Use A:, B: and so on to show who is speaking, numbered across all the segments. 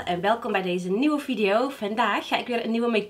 A: en welkom bij deze nieuwe video. Vandaag ga ik weer een nieuwe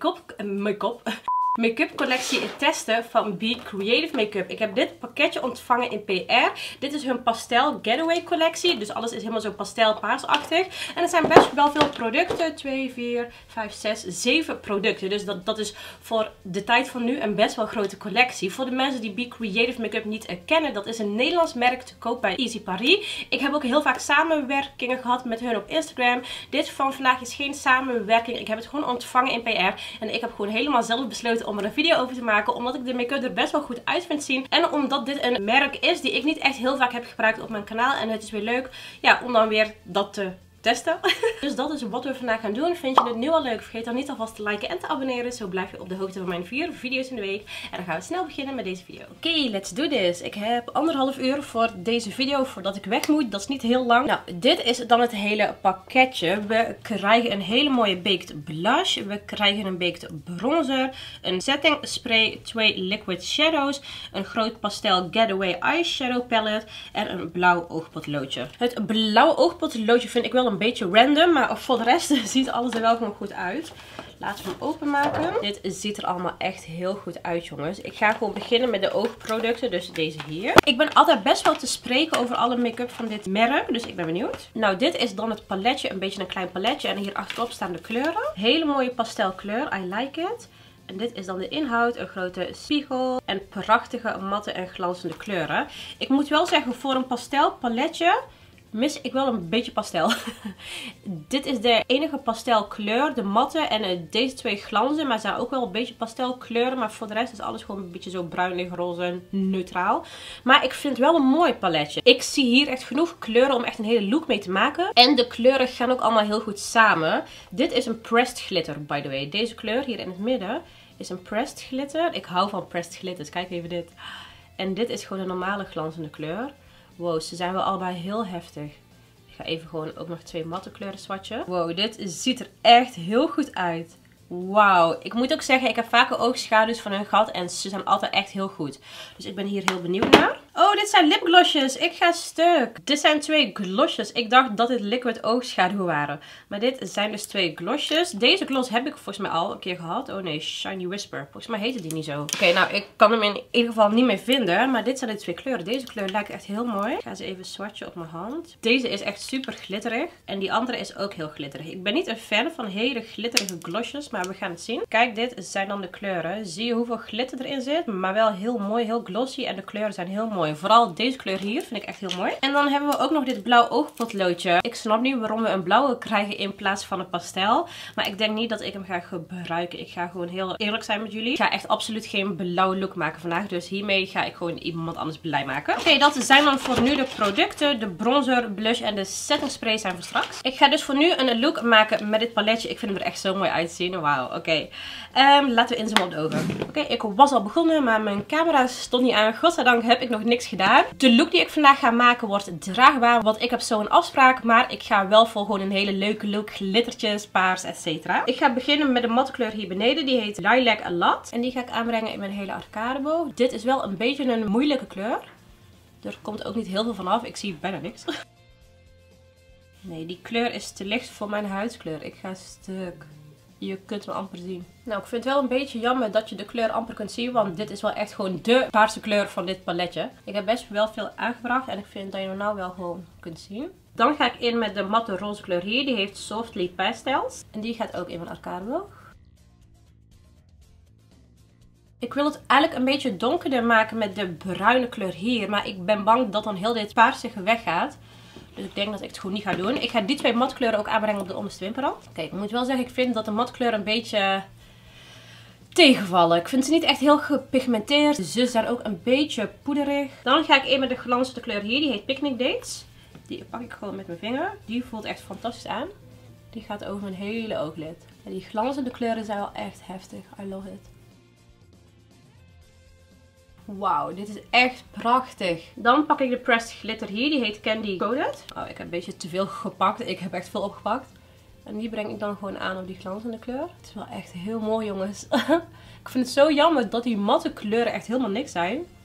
A: make-up collectie testen van Be Creative Makeup. Ik heb dit pakketje ontvangen in PR. Dit is hun pastel getaway collectie. Dus alles is helemaal zo pastelpaarsachtig. En er zijn best wel veel producten. 2, 4, 5, 6, 7 producten. Dus dat is voor de tijd van nu een best wel grote collectie. Voor de mensen die Be Creative Makeup niet kennen. Dat is een Nederlands merk te koop bij Easy Paris. Ik heb ook heel vaak samenwerkingen gehad met hun op Instagram. Dit van vandaag is geen samenwerking. Ik heb het gewoon ontvangen in PR. En ik heb gewoon helemaal zelf besloten om er een video over te maken. Omdat ik de make-up er best wel goed uit vind zien. En omdat dit een merk is die ik niet echt heel vaak heb gebruikt op mijn kanaal. En het is weer leuk om dan weer dat te testen. Dus dat is wat we vandaag gaan doen. Vind je het nu al leuk? Vergeet dan niet alvast te liken en te abonneren. Zo blijf je op de hoogte van mijn 4 video's in de week. En dan gaan we snel beginnen met deze video. Oké, let's do this. Ik heb 1,5 uur voor deze video voordat ik weg moet. Dat is niet heel lang. Nou, dit is dan het hele pakketje. We krijgen een hele mooie baked blush. We krijgen een baked bronzer. Een setting spray. 2 liquid shadows. Een groot pastel getaway eyeshadow palette. En een blauw oogpotloodje. Het blauwe oogpotloodje vind ik wel een beetje random, maar voor de rest ziet alles er wel gewoon goed uit. Laten we hem openmaken. Dit ziet er allemaal echt heel goed uit, jongens. Ik ga gewoon beginnen met de oogproducten, dus deze hier. Ik ben altijd best wel te spreken over alle make-up van dit merk, dus ik ben benieuwd. Nou, dit is dan het paletje, een beetje een klein paletje. En hier achterop staan de kleuren. Hele mooie pastelkleur, I like it. En dit is dan de inhoud, een grote spiegel en prachtige matte en glanzende kleuren. Ik moet wel zeggen, voor een pastelpaletje mis ik wel een beetje pastel. Dit is de enige pastelkleur, de matte en deze twee glanzen. Maar ze zijn ook wel een beetje pastelkleuren. Maar voor de rest is alles gewoon een beetje zo bruinig, roze, neutraal. Maar ik vind het wel een mooi paletje. Ik zie hier echt genoeg kleuren om echt een hele look mee te maken. En de kleuren gaan ook allemaal heel goed samen. Dit is een pressed glitter, by the way. Deze kleur hier in het midden is een pressed glitter. Ik hou van pressed glitters. Kijk even dit. En dit is gewoon een normale glanzende kleur. Wow, ze zijn wel allebei heel heftig. Ik ga even gewoon ook nog 2 matte kleuren swatchen. Wow, dit ziet er echt heel goed uit. Wauw. Ik moet ook zeggen, ik heb vaker oogschaduws van hun gehad en ze zijn altijd echt heel goed. Dus ik ben hier heel benieuwd naar. Oh, dit zijn lipglossjes. Ik ga stuk. Dit zijn 2 glossjes. Ik dacht dat dit liquid oogschaduwen waren. Maar dit zijn dus 2 glossjes. Deze gloss heb ik volgens mij al een keer gehad. Oh nee, Shiny Whisper. Volgens mij heette die niet zo. Oké, nou, ik kan hem in ieder geval niet meer vinden. Maar dit zijn de 2 kleuren. Deze kleur lijkt echt heel mooi. Ik ga ze even swatchen op mijn hand. Deze is echt super glitterig. En die andere is ook heel glitterig. Ik ben niet een fan van hele glitterige glossjes. Maar we gaan het zien. Kijk, dit zijn dan de kleuren. Zie je hoeveel glitter erin zit? Maar wel heel mooi, heel glossy. En de kleuren zijn heel mooi. Vooral deze kleur hier vind ik echt heel mooi. En dan hebben we ook nog dit blauw oogpotloodje. Ik snap niet waarom we een blauwe krijgen in plaats van een pastel. Maar ik denk niet dat ik hem ga gebruiken. Ik ga gewoon heel eerlijk zijn met jullie. Ik ga echt absoluut geen blauwe look maken vandaag. Dus hiermee ga ik gewoon iemand anders blij maken. Oké, dat zijn dan voor nu de producten. De bronzer, blush en de setting spray zijn voor straks. Ik ga dus voor nu een look maken met dit paletje. Ik vind hem er echt zo mooi uitzien. Wauw, oké. Laten we inzoomen op de ogen. Oké, ik was al begonnen, maar mijn camera stond niet aan. Godzijdank heb ik nog niks gedaan. De look die ik vandaag ga maken wordt draagbaar, want ik heb zo een afspraak. Maar ik ga wel voor gewoon een hele leuke look. Glittertjes, paars, etc. Ik ga beginnen met de matte kleur hier beneden. Die heet Lilac A Lot. En die ga ik aanbrengen in mijn hele arcadeboog. Dit is wel een beetje een moeilijke kleur. Er komt ook niet heel veel van af. Ik zie bijna niks. Nee, die kleur is te licht voor mijn huidskleur. Ik ga stuk. Je kunt me amper zien. Nou, ik vind het wel een beetje jammer dat je de kleur amper kunt zien. Want dit is wel echt gewoon de paarse kleur van dit paletje. Ik heb best wel veel aangebracht. En ik vind dat je hem nou wel gewoon kunt zien. Dan ga ik in met de matte roze kleur hier. Die heeft Softly Pastels. En die gaat ook in mijn arcadeboog. Ik wil het eigenlijk een beetje donkerder maken met de bruine kleur hier. Maar ik ben bang dat dan heel dit paarsige weggaat. Dus ik denk dat ik het gewoon niet ga doen. Ik ga die 2 matkleuren ook aanbrengen op de onderste wimperrand. Kijk, ik moet wel zeggen, ik vind dat de matkleuren een beetje tegenvallen. Ik vind ze niet echt heel gepigmenteerd. Ze zijn ook een beetje poederig. Dan ga ik in met de glanzende kleur hier. Die heet Picnic Dates. Die pak ik gewoon met mijn vinger. Die voelt echt fantastisch aan. Die gaat over mijn hele ooglid. En die glanzende kleuren zijn wel echt heftig. I love it. Wauw, dit is echt prachtig. Dan pak ik de pressed glitter hier. Die heet Candy Coated. Oh, ik heb een beetje te veel gepakt. Ik heb echt veel opgepakt. En die breng ik dan gewoon aan op die glanzende kleur. Het is wel echt heel mooi, jongens. Ik vind het zo jammer dat die matte kleuren echt helemaal niks zijn.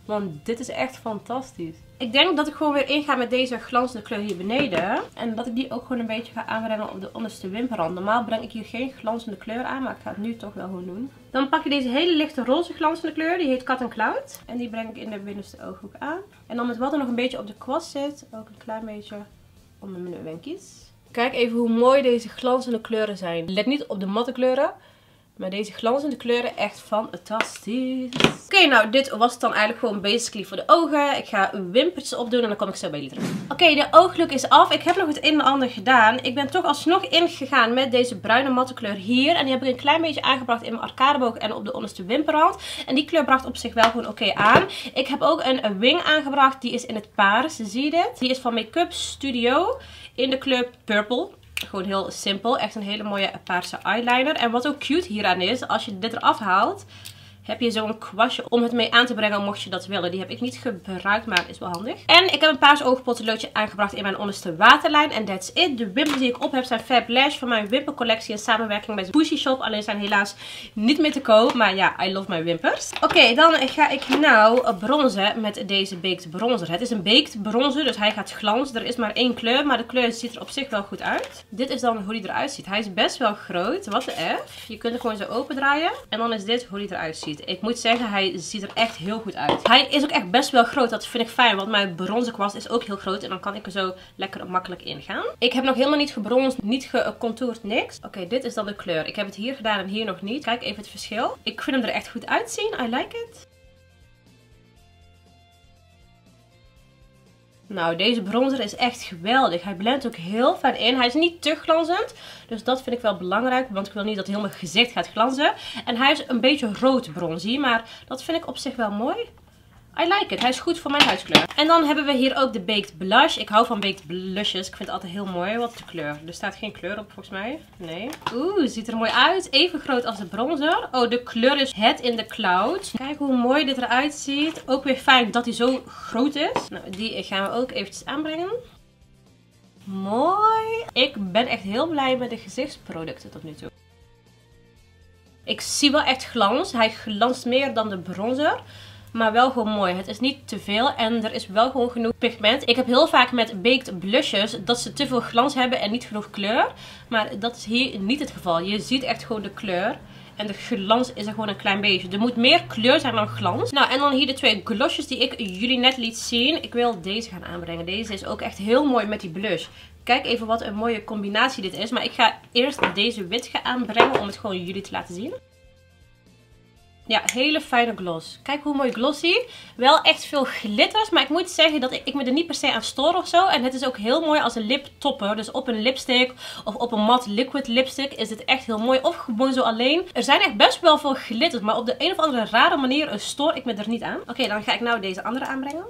A: Want dit is echt fantastisch. Ik denk dat ik gewoon weer inga met deze glanzende kleur hier beneden. En dat ik die ook gewoon een beetje ga aanbrengen op de onderste wimperrand. Normaal breng ik hier geen glanzende kleur aan, maar ik ga het nu toch wel gewoon doen. Dan pak je deze hele lichte roze glanzende kleur. Die heet Cat & Cloud. En die breng ik in de binnenste ooghoek aan. En dan met wat er nog een beetje op de kwast zit, ook een klein beetje onder mijn wenkjes. Kijk even hoe mooi deze glanzende kleuren zijn. Let niet op de matte kleuren. Maar deze glanzende kleuren echt fantastisch. Oké, nou dit was het dan eigenlijk gewoon basically voor de ogen. Ik ga wimpertjes opdoen en dan kom ik zo bij jullie terug. Oké, de ooglook is af. Ik heb nog het een en ander gedaan. Ik ben toch alsnog ingegaan met deze bruine matte kleur hier. En die heb ik een klein beetje aangebracht in mijn arcadeboog en op de onderste wimperrand. En die kleur bracht op zich wel gewoon oké aan. Ik heb ook een wing aangebracht. Die is in het paars. Zie je dit? Die is van Make-up Studio in de kleur Purple. Gewoon heel simpel. Echt een hele mooie paarse eyeliner. En wat ook cute hieraan is, als je dit eraf haalt, heb je zo'n kwastje om het mee aan te brengen mocht je dat willen. Die heb ik niet gebruikt, maar is wel handig. En ik heb een paars oogpotloodje aangebracht in mijn onderste waterlijn. En that's it. De wimpers die ik op heb zijn Fab Lash van mijn wimpercollectie in samenwerking met Pushy Shop. Alleen zijn helaas niet meer te koop. Maar ja, I love mijn wimpers. Oké, dan ga ik nou bronzen met deze Baked Bronzer. Het is een Baked Bronzer, dus hij gaat glanzen. Er is maar één kleur, maar de kleur ziet er op zich wel goed uit. Dit is dan hoe hij eruit ziet. Hij is best wel groot. Wat de F. Je kunt hem gewoon zo open draaien. En dan is dit hoe hij eruit ziet. Ik moet zeggen, hij ziet er echt heel goed uit. Hij is ook echt best wel groot. Dat vind ik fijn, want mijn bronzenkwast is ook heel groot. En dan kan ik er zo lekker makkelijk in gaan. Ik heb nog helemaal niet gebronzed, niet gecontourd, niks. Oké, dit is dan de kleur. Ik heb het hier gedaan en hier nog niet. Kijk even het verschil. Ik vind hem er echt goed uitzien. I like it. Nou, deze bronzer is echt geweldig. Hij blendt ook heel fijn in. Hij is niet te glanzend. Dus dat vind ik wel belangrijk. Want ik wil niet dat heel mijn gezicht gaat glanzen. En hij is een beetje rood bronzie. Maar dat vind ik op zich wel mooi. I like it. Hij is goed voor mijn huidskleur. En dan hebben we hier ook de Baked Blush. Ik hou van Baked Blushes. Ik vind het altijd heel mooi. Wat is de kleur? Er staat geen kleur op volgens mij. Nee. Oeh, ziet er mooi uit. Even groot als de bronzer. Oh, de kleur is Head in the Cloud. Kijk hoe mooi dit eruit ziet. Ook weer fijn dat hij zo groot is. Nou, die gaan we ook eventjes aanbrengen. Mooi. Ik ben echt heel blij met de gezichtsproducten tot nu toe. Ik zie wel echt glans. Hij glanst meer dan de bronzer. Maar wel gewoon mooi. Het is niet te veel en er is wel gewoon genoeg pigment. Ik heb heel vaak met baked blushes dat ze te veel glans hebben en niet genoeg kleur. Maar dat is hier niet het geval. Je ziet echt gewoon de kleur. En de glans is er gewoon een klein beetje. Er moet meer kleur zijn dan glans. Nou, en dan hier de twee glossjes die ik jullie net liet zien. Ik wil deze gaan aanbrengen. Deze is ook echt heel mooi met die blush. Kijk even wat een mooie combinatie dit is. Maar ik ga eerst deze wit gaan aanbrengen om het gewoon jullie te laten zien. Ja, hele fijne gloss. Kijk hoe mooi glossy. Wel echt veel glitters. Maar ik moet zeggen dat ik me er niet per se aan stoor of zo. En het is ook heel mooi als een liptopper. Dus op een lipstick of op een matte liquid lipstick is dit echt heel mooi. Of gewoon zo alleen. Er zijn echt best wel veel glitters. Maar op de een of andere rare manier stoor ik me er niet aan. Oké, dan ga ik nou deze andere aanbrengen.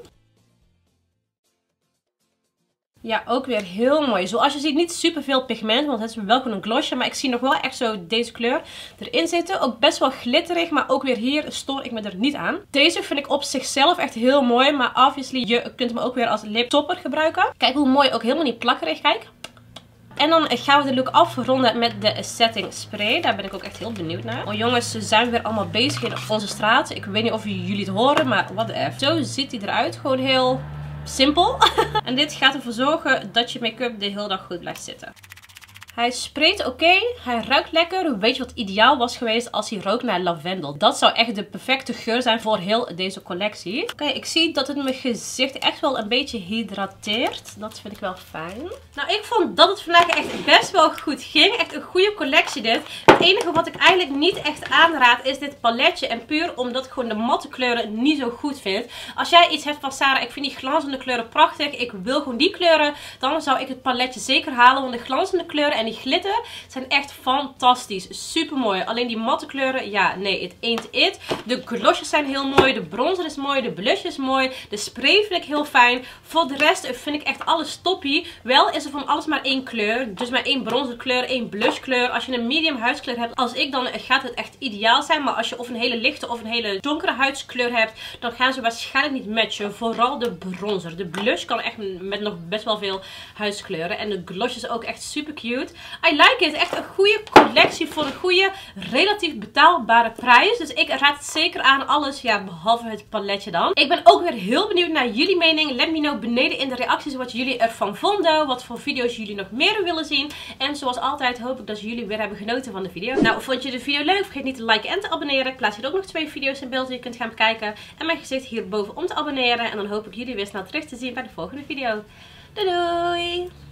A: Ja, ook weer heel mooi. Zoals je ziet niet super veel pigment, want het is wel gewoon een glossje. Maar ik zie nog wel echt zo deze kleur erin zitten. Ook best wel glitterig, maar ook weer hier stoor ik me er niet aan. Deze vind ik op zichzelf echt heel mooi. Maar obviously, je kunt hem ook weer als liptopper gebruiken. Kijk hoe mooi, ook helemaal niet plakkerig, kijk. En dan gaan we de look afronden met de setting spray. Daar ben ik ook echt heel benieuwd naar. Oh jongens, ze zijn weer allemaal bezig in onze straat. Ik weet niet of jullie het horen, maar what the F. Zo ziet hij eruit. Gewoon heel simpel. En dit gaat ervoor zorgen dat je make-up de hele dag goed blijft zitten. Hij spreekt oké, hij ruikt lekker. Weet je wat ideaal was geweest als hij rookt naar lavendel? Dat zou echt de perfecte geur zijn voor heel deze collectie. Oké, ik zie dat het mijn gezicht echt wel een beetje hydrateert. Dat vind ik wel fijn. Nou, ik vond dat het vandaag echt best wel goed ging. Echt een goede collectie dit. Het enige wat ik eigenlijk niet echt aanraad is dit paletje. En puur omdat ik gewoon de matte kleuren niet zo goed vind. Als jij iets hebt van Sarah, ik vind die glanzende kleuren prachtig. Ik wil gewoon die kleuren. Dan zou ik het paletje zeker halen. Want de glanzende kleuren en die glitter zijn echt fantastisch. Super mooi. Alleen die matte kleuren, ja, nee, it ain't it. De glossjes zijn heel mooi. De bronzer is mooi. De blush is mooi. De spray vind ik heel fijn. Voor de rest vind ik echt alles toppie. Wel is er van alles maar één kleur. Dus maar één bronzerkleur, één blushkleur. Als je een medium huidskleur hebt als ik, dan gaat het echt ideaal zijn. Maar als je of een hele lichte of een hele donkere huidskleur hebt, dan gaan ze waarschijnlijk niet matchen. Vooral de bronzer. De blush kan echt met nog best wel veel huidskleuren. En de gloss is ook echt super cute. goed. I like it. Echt een goede collectie voor een goede, relatief betaalbare prijs. Dus ik raad het zeker aan. Alles, ja, behalve het paletje dan. Ik ben ook weer heel benieuwd naar jullie mening. Let me know beneden in de reacties wat jullie ervan vonden. Wat voor video's jullie nog meer willen zien. En zoals altijd hoop ik dat jullie weer hebben genoten van de video. Nou, vond je de video leuk? Vergeet niet te liken en te abonneren. Ik plaats hier ook nog 2 video's in beeld die je kunt gaan bekijken. En mijn gezicht hierboven om te abonneren. En dan hoop ik jullie weer snel terug te zien bij de volgende video. Doei doei!